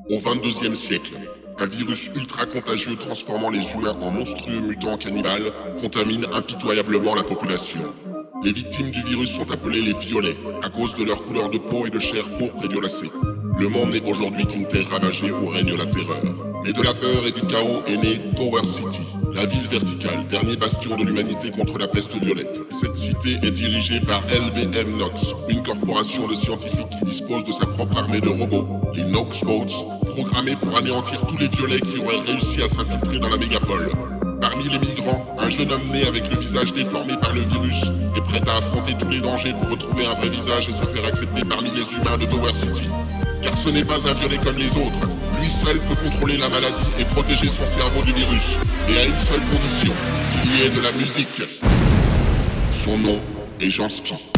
Au XXIe siècle, un virus ultra contagieux transformant les humains en monstrueux mutants cannibales contamine impitoyablement la population. Les victimes du virus sont appelées les violets, à cause de leur couleur de peau et de chair pourpre et violacée. Le monde n'est aujourd'hui qu'une terre ravagée où règne la terreur. Mais de la peur et du chaos est née Tower City, la ville verticale, dernier bastion de l'humanité contre la peste violette. Cette cité est dirigée par LBM Nox, une corporation de scientifiques qui dispose de sa propre armée de robots, les Noxbots, programmés pour anéantir tous les violets qui auraient réussi à s'infiltrer dans la mégapole. Parmi les migrants, un jeune homme né avec le visage déformé par le virus est prêt à affronter tous les dangers pour retrouver un vrai visage et se faire accepter parmi les humains de Tower City. Car ce n'est pas un violet comme les autres. Lui seul peut contrôler la maladie et protéger son cerveau du virus. Et à une seule condition, qu'il y ait de la musique. Son nom est Jansky.